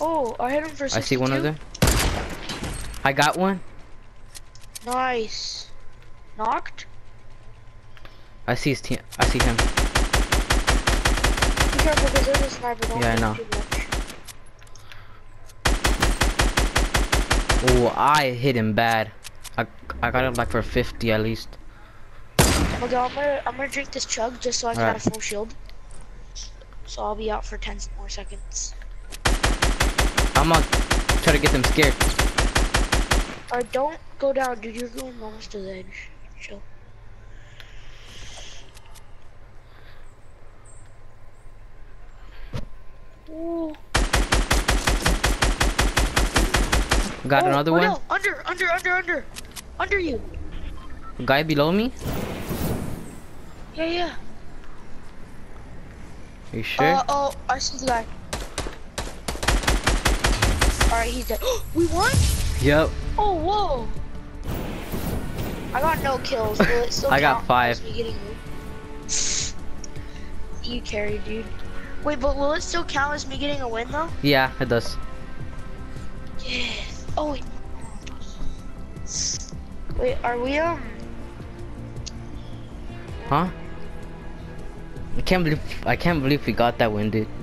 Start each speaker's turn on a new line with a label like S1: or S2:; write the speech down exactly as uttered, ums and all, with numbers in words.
S1: Oh, I hit him for
S2: I
S1: sixty-two.
S2: see one of them. I got one.
S1: Nice. Knocked?
S2: I see his team. I see him.
S1: Be careful because there's a sniper. Don't
S2: Yeah, I
S1: think
S2: know.
S1: too much.
S2: Oh, I hit him bad. I I got him like for fifty at least.
S1: Okay, I'm gonna I'm gonna drink this chug just so I can
S2: Alright.
S1: have a full shield. So I'll be out for ten more seconds.
S2: I'm gonna try to get them scared.
S1: Alright, don't go down, dude. You're going almost to the edge. Chill. Ooh.
S2: Got
S1: Oh,
S2: another
S1: oh,
S2: one.
S1: no. Under, under, under, under, under you.
S2: Guy below me.
S1: Yeah, yeah.
S2: Are you sure?
S1: Uh oh, I see the guy. Alright, he's dead. We won?
S2: Yep.
S1: Oh, whoa. I got no kills. Will it still
S2: I got
S1: count
S2: five.
S1: as me getting you carried, dude. Wait, but will it still count as me getting a win though?
S2: Yeah, it does.
S1: Yes. Oh wait. Wait, are we um?
S2: Huh? I can't believe I can't believe we got that win, dude.